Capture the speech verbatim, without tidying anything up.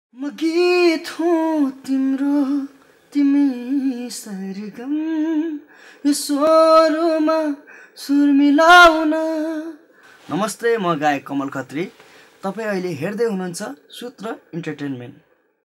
म गीत हुँ तिम्रो तिमी सरगम यो स्वरमा सुर मिलाउन। नमस्ते, म गायक कमल खत्री। तपाईँ अहिले हेर्दै हुनुहुन्छ सूत्र इन्टरटेनमेन्ट।